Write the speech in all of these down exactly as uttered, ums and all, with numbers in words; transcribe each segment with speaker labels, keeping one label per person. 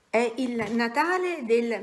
Speaker 1: È il Natale del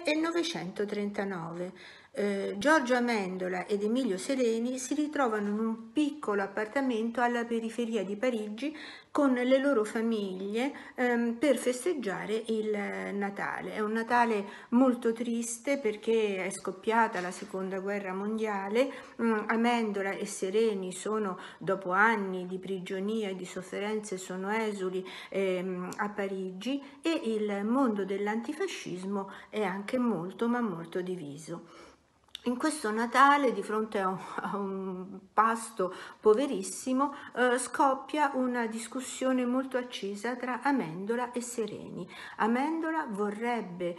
Speaker 1: millenovecentotrentanove. Eh, Giorgio Amendola ed Emilio Sereni si ritrovano in un piccolo appartamento alla periferia di Parigi con le loro famiglie ehm, per festeggiare il Natale. È un Natale molto triste perché è scoppiata la seconda guerra mondiale. Mm, Amendola e Sereni sono, dopo anni di prigionia e di sofferenze, sono esuli ehm, a Parigi, e il mondo dell'antifascismo è anche molto ma molto diviso. In questo Natale, di fronte a un, a un pasto poverissimo, eh, scoppia una discussione molto accesa tra Amendola e Sereni. Amendola vorrebbe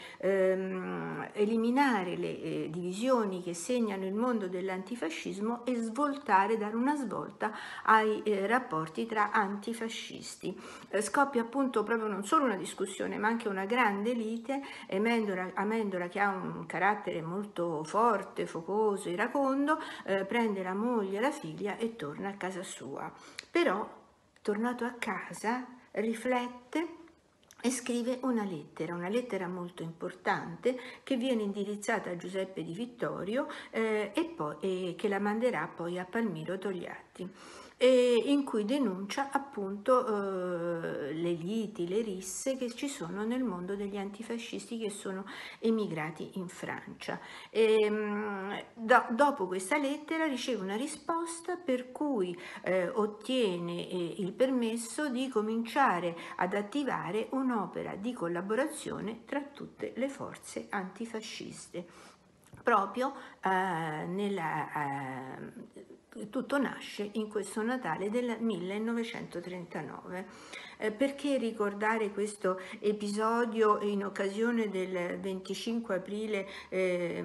Speaker 1: ehm, eliminare le eh, divisioni che segnano il mondo dell'antifascismo e svoltare, dare una svolta ai eh, rapporti tra antifascisti. Eh, scoppia appunto proprio non solo una discussione ma anche una grande lite. Amendola, Amendola che ha un carattere molto forte, focoso, iracondo, eh, prende la moglie e la figlia e torna a casa sua. Però, tornato a casa, riflette e scrive una lettera, una lettera molto importante che viene indirizzata a Giuseppe Di Vittorio eh, e, poi, e che la manderà poi a Palmiro Togliatti, e in cui denuncia appunto eh, le liti, le risse che ci sono nel mondo degli antifascisti che sono emigrati in Francia. E, mh, do, dopo questa lettera riceve una risposta per cui eh, ottiene eh, il permesso di cominciare ad attivare un'opera di collaborazione tra tutte le forze antifasciste. Proprio eh, nella, eh, tutto nasce in questo Natale del millenovecentotrentanove. Eh, perché ricordare questo episodio in occasione del venticinque aprile eh,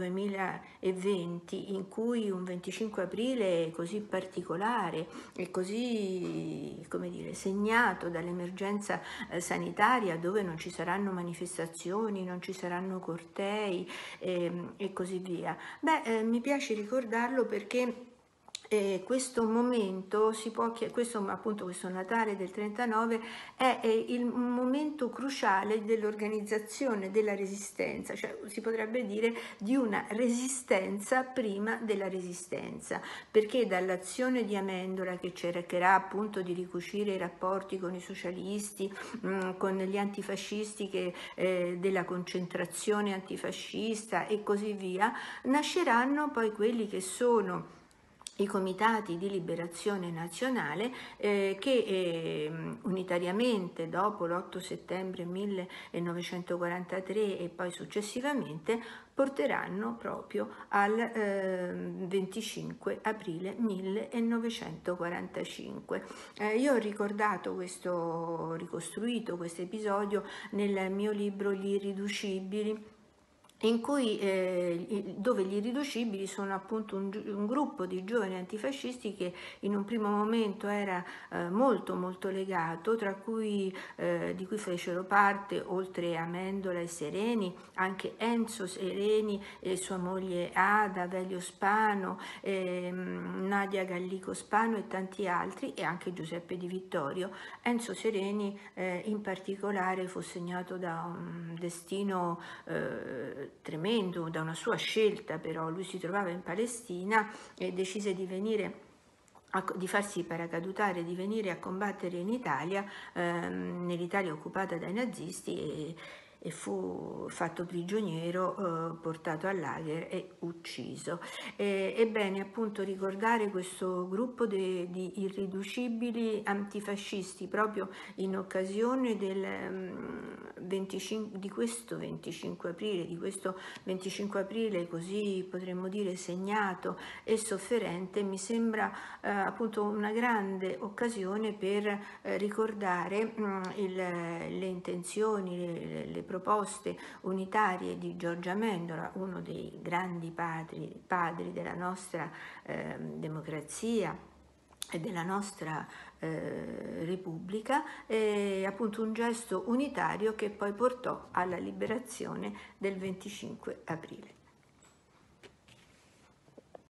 Speaker 1: duemilaventi, in cui un venticinque aprile così particolare e così, come dire, segnato dall'emergenza eh, sanitaria, dove non ci saranno manifestazioni, non ci saranno cortei eh, e così via? Beh, eh, mi piace ricordarlo perché eh, questo momento si può, questo appunto questo Natale del trentanove è, è il momento cruciale dell'organizzazione della resistenza, cioè si potrebbe dire di una resistenza prima della resistenza, perché dall'azione di Amendola, che cercherà appunto di ricucire i rapporti con i socialisti, mh, con gli antifascisti, che, eh, della concentrazione antifascista e così via, nasceranno poi quelli che sono i comitati di liberazione nazionale eh, che eh, unitariamente dopo l'otto settembre millenovecentoquarantatré e poi successivamente porteranno proprio al eh, venticinque aprile millenovecentoquarantacinque. Eh, io ho ricordato questo, ho ricostruito questo episodio nel mio libro Gli Irriducibili, in cui, eh, dove gli irriducibili sono appunto un, un gruppo di giovani antifascisti che in un primo momento era eh, molto molto legato, tra cui, eh, di cui fecero parte, oltre a Amendola e Sereni, anche Enzo Sereni e sua moglie Ada, Velio Spano, eh, Nadia Gallico Spano e tanti altri, e anche Giuseppe Di Vittorio. Enzo Sereni eh, in particolare fu segnato da un destino eh, tremendo, da una sua scelta. Però lui si trovava in Palestina e decise di venire a, di farsi paracadutare, di venire a combattere in Italia, ehm, nell'Italia occupata dai nazisti, e, e fu fatto prigioniero, eh, portato al lager e ucciso. E, ebbene, appunto, ricordare questo gruppo de, di irriducibili antifascisti proprio in occasione del, um, venticinque, di questo venticinque aprile, di questo venticinque aprile così potremmo dire segnato e sofferente, mi sembra eh, appunto una grande occasione per eh, ricordare mh, il, le intenzioni, le, le proposte unitarie di Giorgio Amendola, uno dei grandi padri, padri della nostra eh, democrazia e della nostra eh, Repubblica, eh, appunto un gesto unitario che poi portò alla liberazione del venticinque aprile.